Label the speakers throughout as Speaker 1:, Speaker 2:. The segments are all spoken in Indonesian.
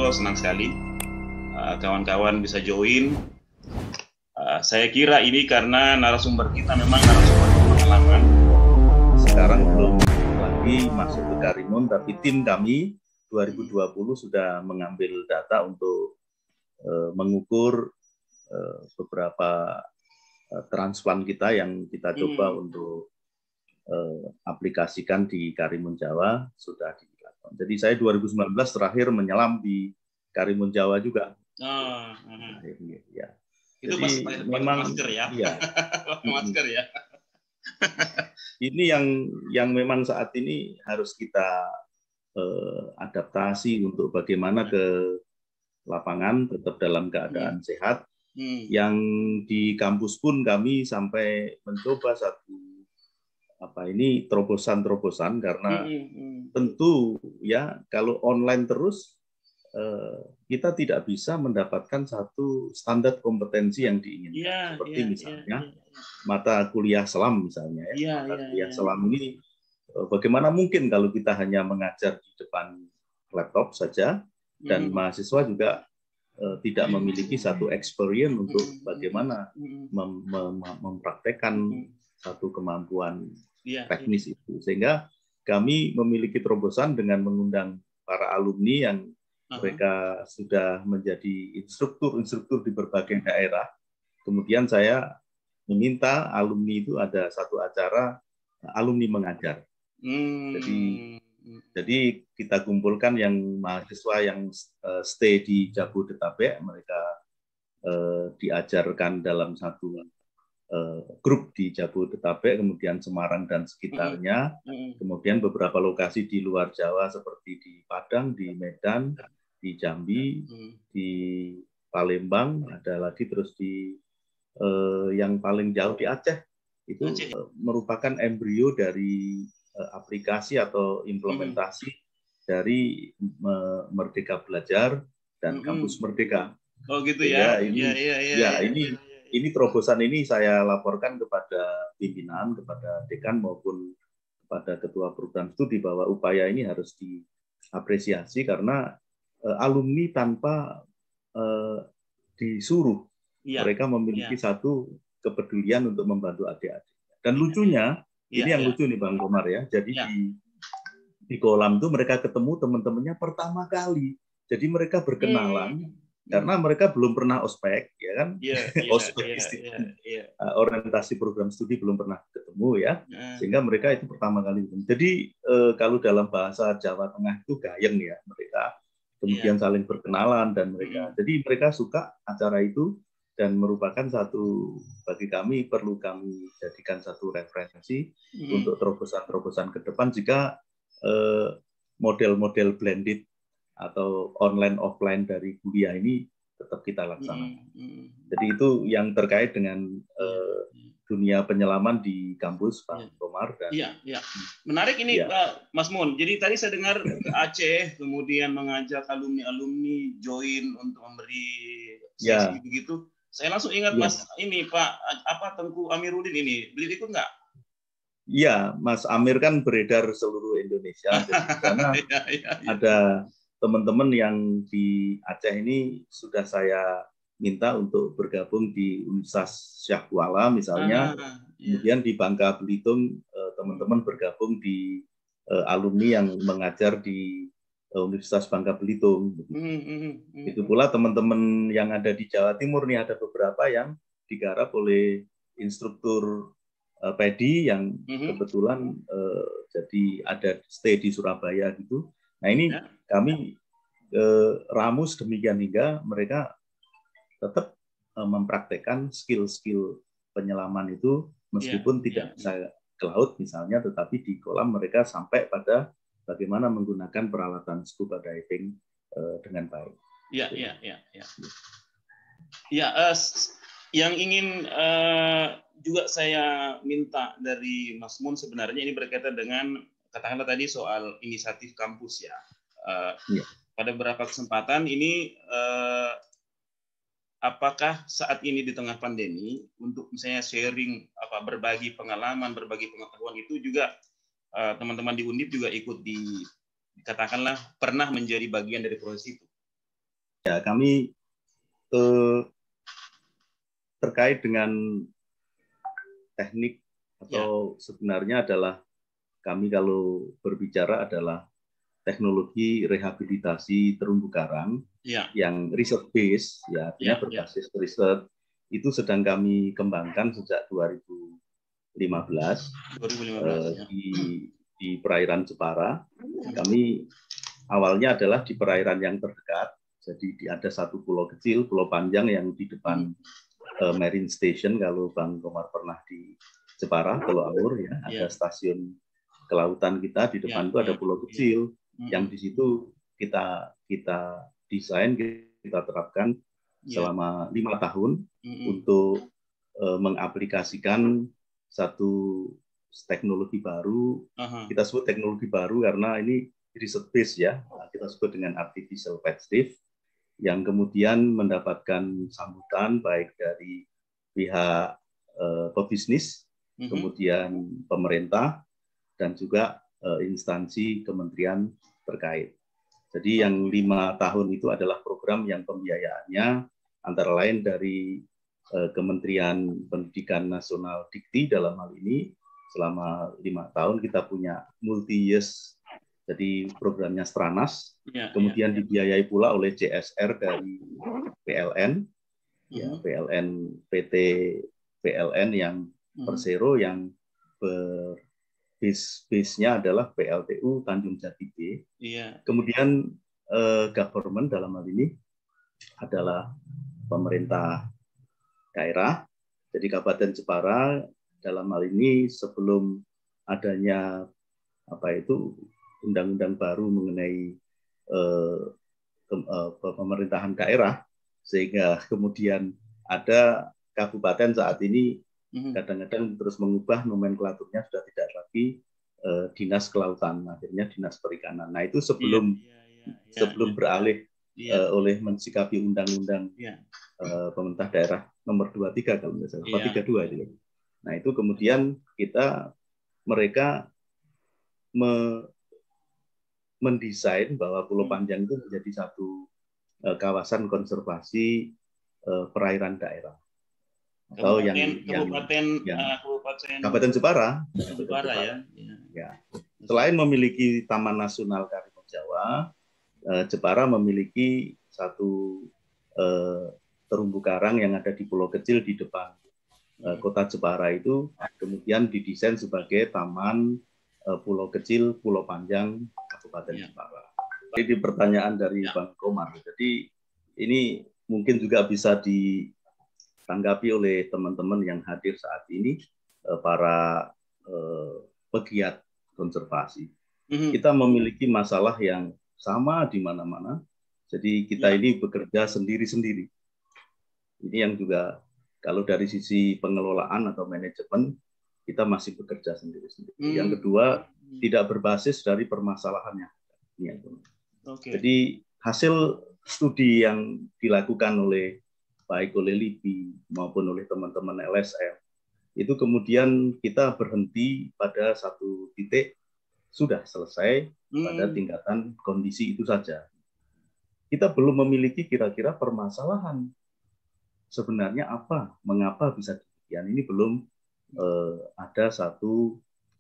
Speaker 1: Halo, senang sekali kawan-kawan bisa join. Saya kira ini karena narasumber kita memang narasumber pengalaman.
Speaker 2: Sekarang belum lagi masuk ke Karimun, tapi tim kami 2020 sudah mengambil data untuk mengukur beberapa transplant kita yang kita coba untuk aplikasikan di Karimun Jawa sudah dilakukan. Jadi saya 2019 terakhir menyelam di Karimun Jawa juga. Akhirnya, ya.
Speaker 1: Itu
Speaker 2: jadi memang
Speaker 1: masker ya.
Speaker 2: Iya.
Speaker 1: Masker ya.
Speaker 2: Ini yang memang saat ini harus kita adaptasi untuk bagaimana ke lapangan tetap dalam keadaan sehat. Yang di kampus pun kami sampai mencoba terobosan karena tentu ya kalau online terus kita tidak bisa mendapatkan satu standar kompetensi yang diinginkan. Seperti misalnya mata kuliah selam misalnya ya. Mata kuliah selam ini bagaimana mungkin kalau kita hanya mengajar di depan laptop saja dan mahasiswa juga tidak memiliki satu experience untuk bagaimana mempraktekkan satu kemampuan teknis itu. Sehingga kami memiliki terobosan dengan mengundang para alumni yang mereka sudah menjadi instruktur di berbagai daerah. Kemudian saya meminta alumni itu ada satu acara alumni mengajar. Jadi kita kumpulkan yang mahasiswa yang stay di Jabodetabek, mereka diajarkan dalam satu grup di Jabodetabek, kemudian Semarang dan sekitarnya, kemudian beberapa lokasi di luar Jawa seperti di Padang, di Medan, di Jambi, di Palembang, ada lagi terus di yang paling jauh di Aceh. Itu merupakan embrio dari aplikasi atau implementasi dari Merdeka Belajar dan Kampus Merdeka.
Speaker 1: Oh gitu ya.
Speaker 2: Ini terobosan ini saya laporkan kepada pimpinan, kepada dekan maupun kepada ketua program studi bahwa upaya ini harus diapresiasi karena alumni tanpa disuruh mereka memiliki satu kepedulian untuk membantu adik-adik. Dan lucunya, ini yang lucu nih Bang Komar ya. Jadi di kolam itu mereka ketemu teman-temannya pertama kali. Jadi mereka berkenalan karena mereka belum pernah ospek, ya kan? Ospek orientasi program studi belum pernah ketemu ya. Sehingga mereka itu pertama kali. Jadi kalau dalam bahasa Jawa Tengah itu gayeng ya mereka. Kemudian saling berkenalan dan mereka. Jadi mereka suka acara itu. Dan merupakan satu, bagi kami perlu kami jadikan satu referensi untuk terobosan-terobosan ke depan jika model-model blended atau online-offline dari kuliah ini tetap kita laksanakan. Jadi itu yang terkait dengan dunia penyelaman di kampus Pak Komar.
Speaker 1: Iya. Menarik ini Mas Mun. Jadi tadi saya dengar ke Aceh, kemudian mengajak alumni-alumni join untuk memberi sesi begitu. Saya langsung ingat Mas ini Pak Tengku Amiruddin ini, beliau ikut nggak?
Speaker 2: Iya, Mas Amir kan beredar seluruh Indonesia. Jadi di sana ada teman-teman yang di Aceh ini sudah saya minta untuk bergabung di Universitas Syah Kuala misalnya. Kemudian di Bangka Belitung teman-teman bergabung di alumni yang mengajar di Universitas Bangka Belitung. Itu pula teman-teman yang ada di Jawa Timur nih ada beberapa yang digarap oleh instruktur PEDI yang kebetulan jadi ada stay di Surabaya gitu. Nah ini kami ramus demikian hingga mereka tetap mempraktekkan skill-skill penyelaman itu meskipun tidak bisa ke laut misalnya, tetapi di kolam mereka sampai pada bagaimana menggunakan peralatan scuba diving dengan baik.
Speaker 1: Yang ingin juga saya minta dari Mas Mun sebenarnya ini berkaitan dengan katakanlah tadi soal inisiatif kampus ya. Pada beberapa kesempatan ini apakah saat ini di tengah pandemi untuk misalnya sharing berbagi pengalaman, berbagi pengetahuan itu juga teman-teman di Undip juga ikut katakanlah pernah menjadi bagian dari proses itu.
Speaker 2: Ya, kami terkait dengan teknik atau sebenarnya adalah kami kalau berbicara adalah teknologi rehabilitasi terumbu karang yang research base, ya artinya berbasis riset, itu sedang kami kembangkan sejak 2015 di perairan Jepara. Kami awalnya adalah di perairan yang terdekat, jadi ada satu pulau kecil, Pulau Panjang yang di depan Marine Station. Kalau Bang Komar pernah di Jepara, Pulau Aur, ya ada stasiun kelautan kita di depan itu ada pulau kecil yang di situ kita desain, kita terapkan selama 5 tahun untuk mengaplikasikan satu teknologi baru. Kita sebut teknologi baru karena ini research base, ya, kita sebut dengan artificial fat stiff, yang kemudian mendapatkan sambutan baik dari pihak pebisnis, kemudian pemerintah, dan juga instansi kementerian terkait. Jadi yang 5 tahun itu adalah program yang pembiayaannya antara lain dari Kementerian Pendidikan Nasional Dikti. Dalam hal ini selama 5 tahun kita punya multi-years, jadi programnya Stranas, kemudian dibiayai pula oleh CSR dari PLN, ya, PLN PT PLN yang Persero yang base-nya adalah PLTU Tanjung Jati B. Kemudian government dalam hal ini adalah pemerintah daerah. Jadi Kabupaten Jepara dalam hal ini sebelum adanya undang-undang baru mengenai pemerintahan daerah, sehingga kemudian ada kabupaten saat ini kadang-kadang terus mengubah nomenklaturnya, sudah tidak lagi dinas kelautan, akhirnya dinas perikanan. Nah itu sebelum beralih oleh mensikapi undang-undang pemerintah daerah nomor 23 kalau nggak salah, 32 itu. Nah itu kemudian mereka mendesain bahwa Pulau Panjang itu menjadi satu kawasan konservasi perairan daerah. Atau Kabupaten Jepara. Ya. Selain memiliki Taman Nasional Karimun Jawa, Jepara memiliki satu terumbu karang yang ada di pulau kecil di depan kota Jepara itu, kemudian didesain sebagai Taman Pulau Kecil Pulau Panjang Kabupaten Jepara. Ini pertanyaan dari Bang Komar. Jadi ini mungkin juga bisa ditanggapi oleh teman-teman yang hadir saat ini, para pegiat konservasi. Kita memiliki masalah yang sama di mana-mana. Jadi kita ini bekerja sendiri-sendiri. Ini yang juga kalau dari sisi pengelolaan atau manajemen kita masih bekerja sendiri-sendiri. Yang kedua, tidak berbasis dari permasalahannya. Jadi hasil studi yang dilakukan baik oleh LIPI maupun oleh teman-teman LSM, itu kemudian kita berhenti pada satu titik, sudah selesai pada tingkatan kondisi itu saja. Kita belum memiliki kira-kira permasalahan sebenarnya apa, mengapa bisa demikian. Ini belum ada satu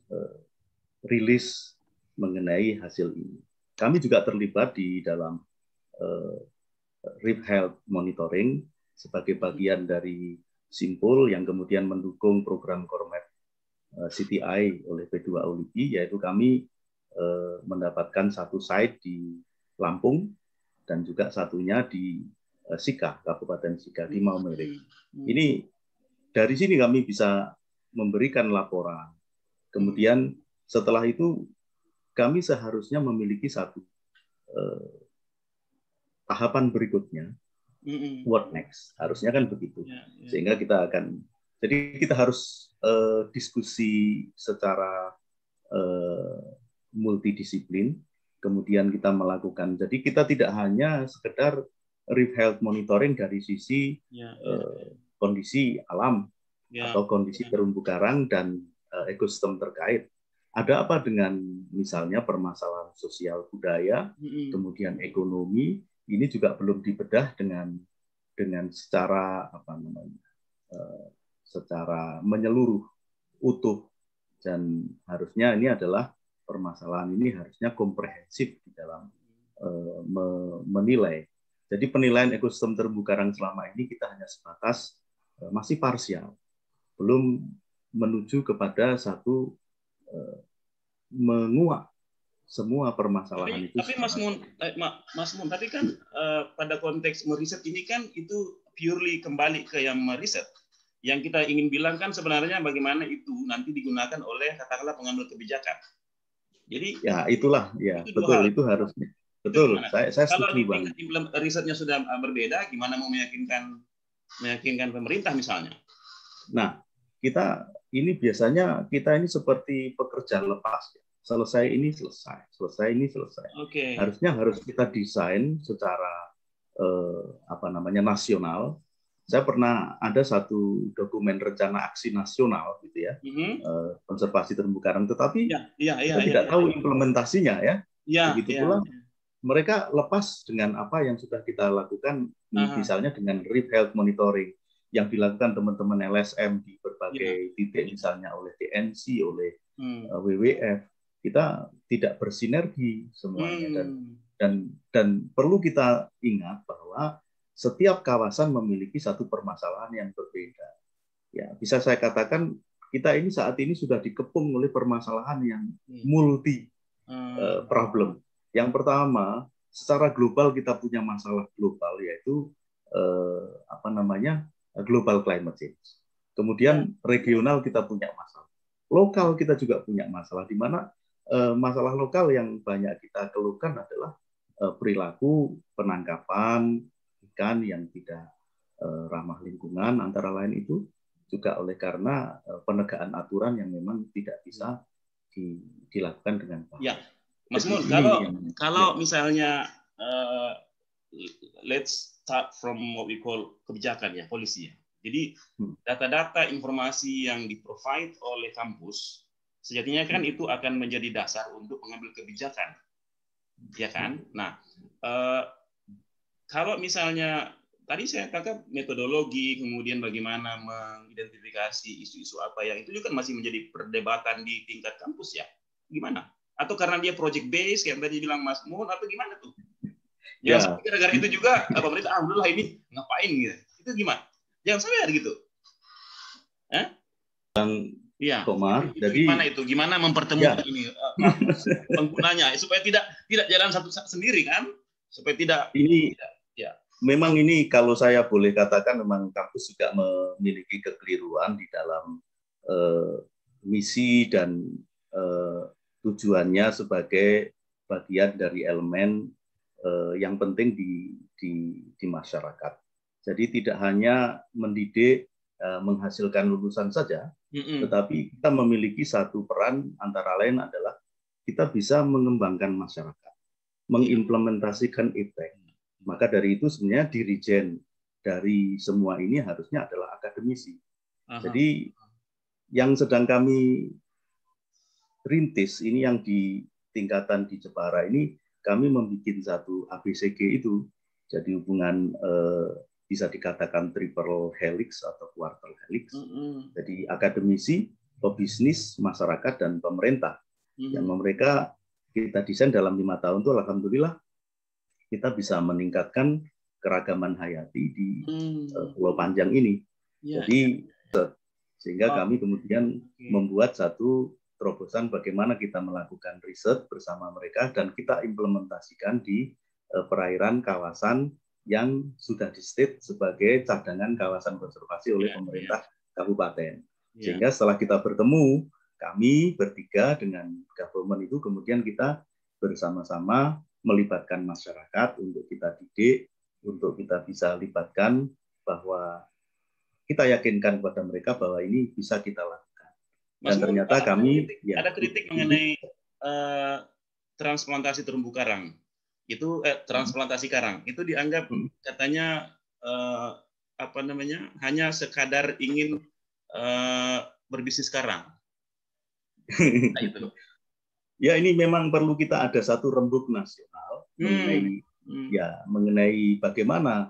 Speaker 2: rilis mengenai hasil ini. Kami juga terlibat di dalam Reef Health Monitoring sebagai bagian dari Simpul yang kemudian mendukung program Kormet CTI oleh P2O LIPI, yaitu kami mendapatkan satu site di Lampung dan juga satunya di Sika, Kabupaten Sika di Maumere. Ini dari sini kami bisa memberikan laporan. Kemudian setelah itu kami seharusnya memiliki satu tahapan berikutnya, what next, harusnya kan begitu. Sehingga kita akan, jadi kita harus diskusi secara multidisiplin, kemudian kita melakukan, jadi kita tidak hanya sekedar reef health monitoring dari sisi kondisi alam atau kondisi terumbu karang dan ekosistem terkait. Ada apa dengan misalnya permasalahan sosial budaya, kemudian ekonomi, ini juga belum dibedah dengan secara secara menyeluruh, utuh, dan harusnya ini adalah permasalahan ini harusnya komprehensif di dalam menilai. Jadi penilaian ekosistem terumbu karang selama ini kita hanya sebatas masih parsial, belum menuju kepada satu menguak semua permasalahan itu.
Speaker 1: Tapi Mas Mun, tapi kan pada konteks meriset ini kan itu purely kembali ke yang meriset. Yang kita ingin bilang kan sebenarnya bagaimana itu nanti digunakan oleh katakanlah pengambil kebijakan. Jadi
Speaker 2: ya itulah ya itu betul itu harusnya betul. Saya
Speaker 1: kalau
Speaker 2: setuju banget.
Speaker 1: Risetnya sudah berbeda, gimana mau meyakinkan pemerintah misalnya?
Speaker 2: Nah, ini biasanya kita ini seperti pekerja lepas. Selesai ini selesai, selesai ini selesai.
Speaker 1: Okay.
Speaker 2: Harus kita desain secara nasional. Saya pernah ada satu dokumen rencana aksi nasional gitu ya, konservasi terumbu karang, tetapi kita tidak tahu implementasinya ya. Begitu pula mereka lepas dengan apa yang sudah kita lakukan, misalnya dengan reef health monitoring yang dilakukan teman-teman LSM di berbagai titik, misalnya oleh TNC, oleh WWF. Kita tidak bersinergi semuanya, dan perlu kita ingat bahwa setiap kawasan memiliki satu permasalahan yang berbeda. Ya, bisa saya katakan kita ini saat ini sudah dikepung oleh permasalahan yang multi problem. Yang pertama, secara global kita punya masalah global, yaitu global climate change. Kemudian regional kita punya masalah. Lokal kita juga punya masalah, di mana masalah lokal yang banyak kita keluhkan adalah perilaku penangkapan ikan yang tidak ramah lingkungan, antara lain itu juga oleh karena penegakan aturan yang memang tidak bisa dilakukan dengan baik.
Speaker 1: Ya, Mas Mun, kalau misalnya let's start from what we call kebijakan ya, polisi ya. Jadi data-data informasi yang di-provide oleh kampus sejatinya kan itu akan menjadi dasar untuk mengambil kebijakan, ya kan? Nah, kalau misalnya tadi saya katakan metodologi, kemudian bagaimana mengidentifikasi isu-isu apa yang itu juga masih menjadi perdebatan di tingkat kampus ya, gimana? Atau karena dia project based yang tadi bilang Mas Mun, atau gimana tuh? Ya, gara-gara itu juga pemerintah udahlah ini ngapain gitu? Itu gimana? Jangan sampai gitu. Iya.
Speaker 2: Jadi
Speaker 1: gimana itu? Gimana mempertemukan ini penggunanya supaya tidak jalan satu sendiri kan? Supaya tidak
Speaker 2: memang ini kalau saya boleh katakan memang kampus juga memiliki kekeliruan di dalam misi dan tujuannya sebagai bagian dari elemen yang penting di masyarakat. Jadi tidak hanya mendidik, menghasilkan lulusan saja, tetapi kita memiliki satu peran, antara lain adalah kita bisa mengembangkan masyarakat, mengimplementasikan impact. Maka dari itu sebenarnya dirijen dari semua ini harusnya adalah akademisi. Jadi yang sedang kami rintis ini yang di tingkatan di Jepara ini, kami membuat satu ABCG itu, jadi hubungan bisa dikatakan triple helix atau quarter helix. Jadi akademisi, pebisnis, masyarakat, dan pemerintah. Yang mereka kita desain dalam 5 tahun itu alhamdulillah kita bisa meningkatkan keragaman hayati di Pulau Panjang ini. Jadi sehingga kami kemudian membuat satu terobosan bagaimana kita melakukan riset bersama mereka dan kita implementasikan di perairan kawasan yang sudah di-state sebagai cadangan kawasan konservasi oleh pemerintah kabupaten. Sehingga setelah kita bertemu, kami bertiga dengan government itu kemudian kita bersama-sama melibatkan masyarakat untuk kita didik, untuk kita bisa libatkan bahwa kita yakinkan kepada mereka bahwa ini bisa kita lakukan. Dan ternyata kami
Speaker 1: ada kritik mengenai transplantasi terumbu karang. Itu transplantasi karang itu dianggap katanya hanya sekadar ingin berbisnis karang.
Speaker 2: Nah, itu. Ya, ini memang perlu kita ada satu rembuk nasional mengenai ya mengenai bagaimana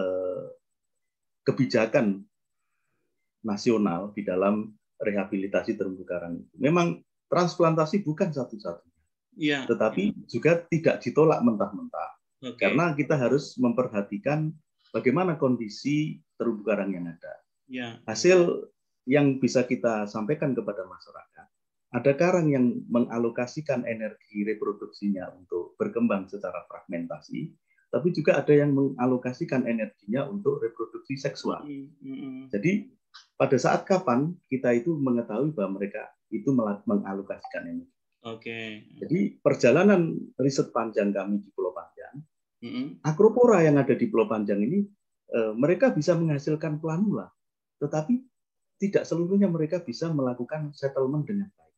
Speaker 2: kebijakan nasional di dalam rehabilitasi terumbu karang itu. Memang transplantasi bukan satu-satunya, tetapi juga tidak ditolak mentah-mentah, karena kita harus memperhatikan bagaimana kondisi terumbu karang yang ada. Hasil yang bisa kita sampaikan kepada masyarakat, ada karang yang mengalokasikan energi reproduksinya untuk berkembang secara fragmentasi, tapi juga ada yang mengalokasikan energinya untuk reproduksi seksual. Jadi pada saat kapan kita itu mengetahui bahwa mereka itu mengalokasikan energi. Jadi perjalanan riset panjang kami di Pulau Panjang, Acropora yang ada di Pulau Panjang ini, mereka bisa menghasilkan planula, tetapi tidak seluruhnya mereka bisa melakukan settlement dengan baik.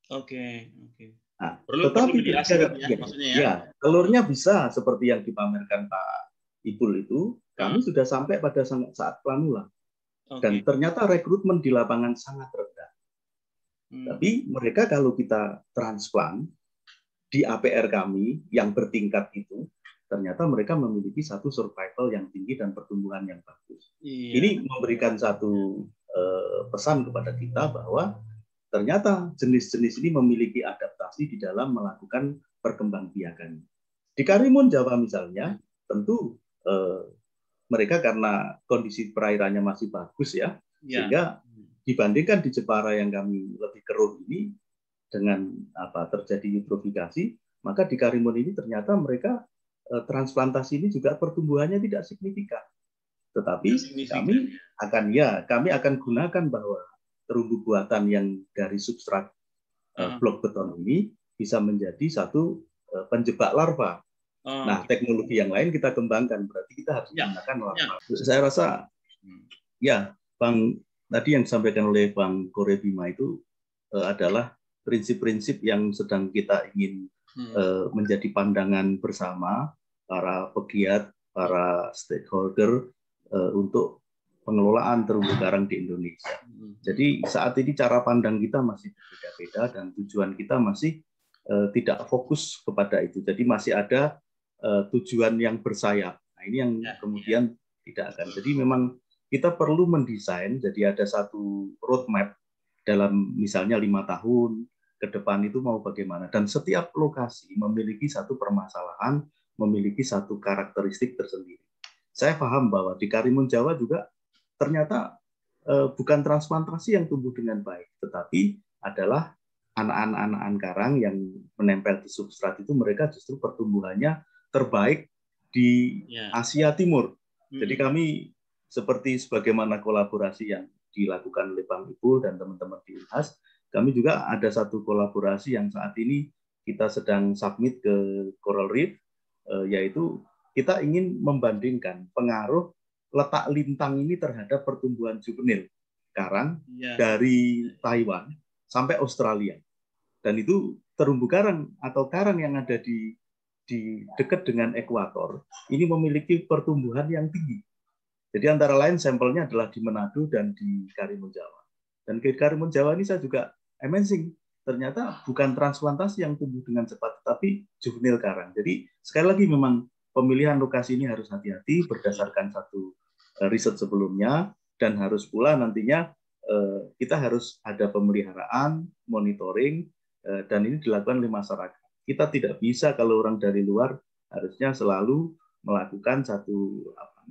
Speaker 2: Nah, tetapi telurnya bisa seperti yang dipamerkan Pak Ipul itu, kami sudah sampai pada saat planula. Dan ternyata rekrutmen di lapangan sangat rendah. Tapi mereka kalau kita transplant di APR kami yang bertingkat itu, ternyata mereka memiliki satu survival yang tinggi dan pertumbuhan yang bagus. Ini memberikan satu pesan kepada kita bahwa ternyata jenis-jenis ini memiliki adaptasi di dalam melakukan perkembangbiakan. Di Karimun Jawa misalnya, tentu mereka karena kondisi perairannya masih bagus ya, sehingga dibandingkan di Jepara yang kami lebih keruh ini dengan terjadi eutrofikasi, maka di Karimun ini ternyata mereka transplantasi ini juga pertumbuhannya tidak signifikan. Tetapi kami akan gunakan bahwa terumbu buatan yang dari substrat blok beton ini bisa menjadi satu penjebak larva. Nah, teknologi yang lain kita kembangkan, berarti kita harus menggunakan larva. Saya rasa, ya, Bang, tadi yang disampaikan oleh Bang Kore Bima itu adalah prinsip-prinsip yang sedang kita ingin menjadi pandangan bersama para pegiat, para stakeholder untuk pengelolaan terumbu karang di Indonesia. Jadi saat ini cara pandang kita masih berbeda-beda dan tujuan kita masih tidak fokus kepada itu. Jadi masih ada tujuan yang bersayap. Nah, ini yang kemudian tidak akan. Jadi memang kita perlu mendesain, jadi ada satu roadmap dalam misalnya 5 tahun ke depan itu mau bagaimana. Dan setiap lokasi memiliki satu permasalahan, memiliki satu karakteristik tersendiri. Saya paham bahwa di Karimun Jawa juga ternyata bukan transplantasi yang tumbuh dengan baik, tetapi adalah anak-anak karang yang menempel di substrat itu, mereka justru pertumbuhannya terbaik di Asia Timur. Jadi kami seperti sebagaimana kolaborasi yang dilakukan oleh Bang Ipul dan teman-teman di Unhas, kami juga ada satu kolaborasi yang saat ini kita sedang submit ke Coral Reef, yaitu kita ingin membandingkan pengaruh letak lintang ini terhadap pertumbuhan juvenil karang dari Taiwan sampai Australia. Dan itu terumbu karang atau karang yang ada di dekat dengan ekuator ini memiliki pertumbuhan yang tinggi. Jadi antara lain sampelnya adalah di Manado dan di Karimun Jawa. Dan di Karimun Jawa ini saya juga amazing. Ternyata bukan transplantasi yang tumbuh dengan cepat, tapi juvenil karang. Jadi sekali lagi memang pemilihan lokasi ini harus hati-hati berdasarkan satu riset sebelumnya, dan harus pula nantinya kita harus ada pemeliharaan, monitoring, dan ini dilakukan oleh masyarakat. Kita tidak bisa kalau orang dari luar harusnya selalu melakukan satu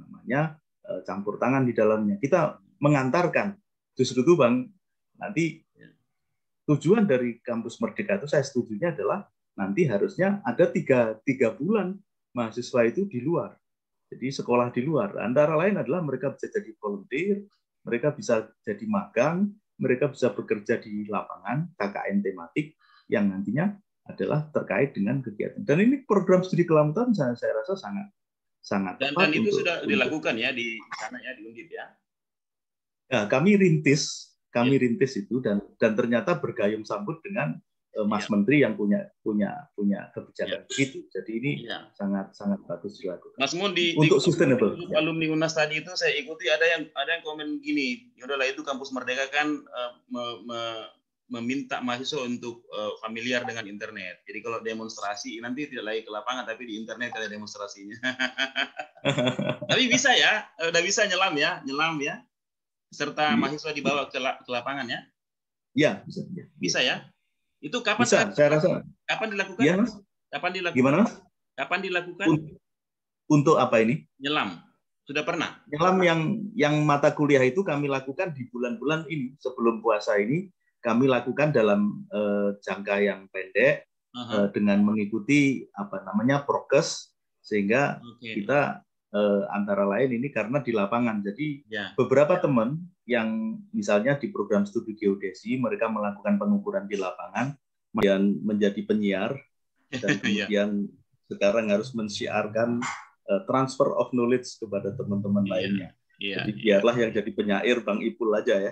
Speaker 2: campur tangan di dalamnya. Kita mengantarkan. Justru itu Bang, nanti tujuan dari kampus Merdeka itu saya setujunya adalah nanti harusnya ada tiga bulan mahasiswa itu di luar. Jadi sekolah di luar. Antara lain adalah mereka bisa jadi volunteer, mereka bisa jadi magang, mereka bisa bekerja di lapangan, KKN tematik, yang nantinya adalah terkait dengan kegiatan. Dan ini program studi kelamatan saya rasa sangat
Speaker 1: tepat. Dan itu sudah dilakukan ya di sana ya, di Undip ya.
Speaker 2: Ya, kami rintis itu dan ternyata bergayung sambut dengan Mas Menteri yang punya kebijakan begitu. Jadi ini sangat bagus dilakukan.
Speaker 1: Mas Mun,
Speaker 2: untuk sustainable.
Speaker 1: Alumni UNAS tadi itu saya ikuti, ada yang komen gini, ya udahlah itu kampus Merdeka kan meminta mahasiswa untuk familiar dengan internet. Jadi kalau demonstrasi nanti tidak lagi ke lapangan, tapi di internet ada demonstrasinya. Tapi bisa ya, udah bisa nyelam ya, serta mahasiswa dibawa ke lapangan ya?
Speaker 2: Ya, bisa.
Speaker 1: Bisa ya? Itu kapan?
Speaker 2: Bisa, saya rasa.
Speaker 1: Kapan dilakukan?
Speaker 2: Iya, Mas.
Speaker 1: Kapan dilakukan?
Speaker 2: Gimana, Mas?
Speaker 1: Kapan dilakukan?
Speaker 2: Untuk apa ini?
Speaker 1: Nyelam. Sudah pernah?
Speaker 2: Nyelam yang mata kuliah itu kami lakukan di bulan-bulan ini. Sebelum puasa ini, kami lakukan dalam jangka yang pendek, dengan mengikuti prokes, sehingga kita antara lain ini karena di lapangan. Jadi beberapa teman yang misalnya di program studi geodesi, mereka melakukan pengukuran di lapangan, kemudian menjadi penyiar, dan kemudian sekarang harus mensiarkan transfer of knowledge kepada teman-teman lainnya. Jadi biarlah yang jadi penyair Bang Ipul aja ya.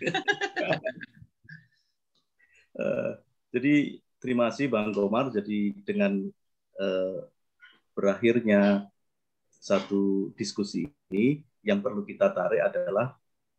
Speaker 2: Jadi terima kasih Bang Komar. Jadi dengan berakhirnya satu diskusi ini, yang perlu kita tarik adalah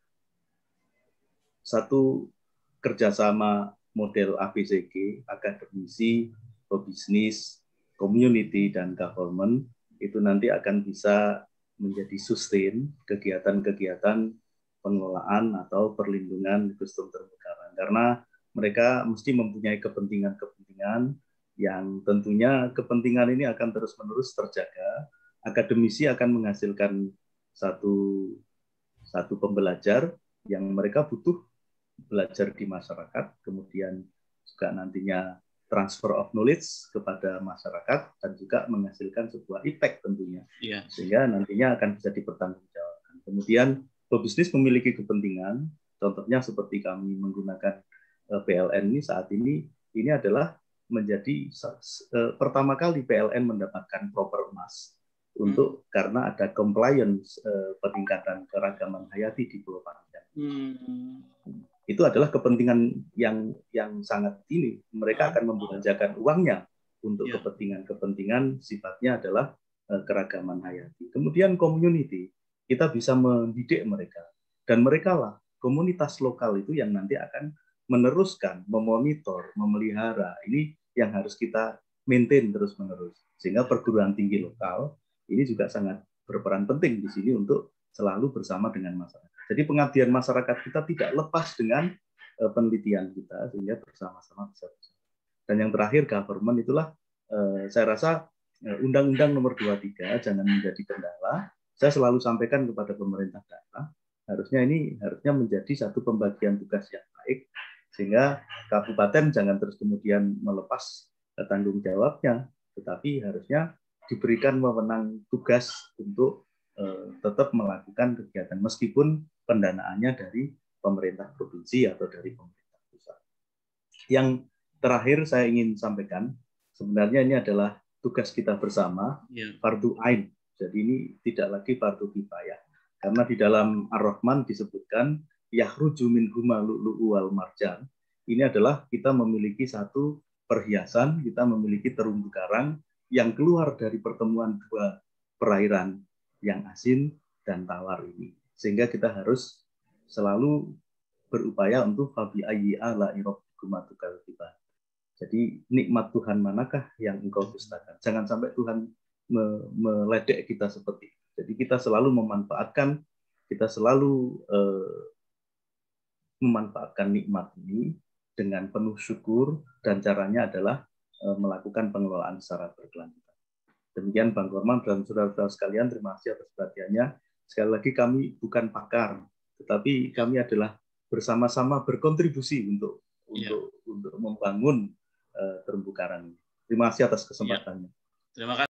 Speaker 2: satu kerjasama model ABCG, akademisi, pebisnis, community, dan government, itu nanti akan bisa menjadi sustain kegiatan-kegiatan pengelolaan atau perlindungan ekosistem terumbu karang. Karena mereka mesti mempunyai kepentingan-kepentingan yang tentunya kepentingan ini akan terus-menerus terjaga. Akademisi akan menghasilkan satu pembelajar yang mereka butuh belajar di masyarakat, kemudian juga nantinya transfer of knowledge kepada masyarakat, dan juga menghasilkan sebuah impact tentunya, sehingga nantinya akan bisa dipertanggungjawabkan. Kemudian pebisnis memiliki kepentingan, contohnya seperti kami menggunakan PLN ini saat ini adalah menjadi pertama kali PLN mendapatkan proper emas untuk karena ada compliance peningkatan keragaman hayati di Pulau Panjang. Itu adalah kepentingan yang sangat ini. Mereka akan membelanjakan uangnya untuk kepentingan sifatnya adalah keragaman hayati. Kemudian community, kita bisa mendidik mereka, dan mereka lah komunitas lokal itu yang nanti akan meneruskan, memonitor, memelihara. Ini yang harus kita maintain terus-menerus. Sehingga perguruan tinggi lokal ini juga sangat berperan penting di sini untuk selalu bersama dengan masyarakat. Jadi pengabdian masyarakat kita tidak lepas dengan penelitian kita, sehingga bersama-sama bisa. Dan yang terakhir, government itulah saya rasa Undang-Undang Nomor 23 jangan menjadi kendala. Saya selalu sampaikan kepada pemerintah daerah, harusnya menjadi satu pembagian tugas yang baik, sehingga kabupaten jangan terus kemudian melepas tanggung jawabnya, tetapi harusnya diberikan wewenang tugas untuk tetap melakukan kegiatan meskipun pendanaannya dari pemerintah provinsi atau dari pemerintah pusat. Yang terakhir saya ingin sampaikan, sebenarnya ini adalah tugas kita bersama, fardu ain. Jadi ini tidak lagi fardu kifayah. Karena di dalam Ar-Rahman disebutkan yakhruju minhuma lu'lu'u wal marjan. Ini adalah kita memiliki satu perhiasan, kita memiliki terumbu karang yang keluar dari pertemuan dua perairan yang asin dan tawar ini. Sehingga kita harus selalu berupaya untuk fabi ayyi ala'i rabbikuma tukadziban. Jadi nikmat Tuhan manakah yang engkau dustakan? Jangan sampai Tuhan meledek kita seperti itu. Jadi kita selalu memanfaatkan nikmat ini dengan penuh syukur, dan caranya adalah melakukan pengelolaan secara berkelanjutan. Demikian Bang Korman dan saudara-saudara sekalian, terima kasih atas perhatiannya. Sekali lagi kami bukan pakar, tetapi kami adalah bersama-sama berkontribusi untuk membangun terumbu karang. Terima kasih atas kesempatannya.
Speaker 1: Terima kasih.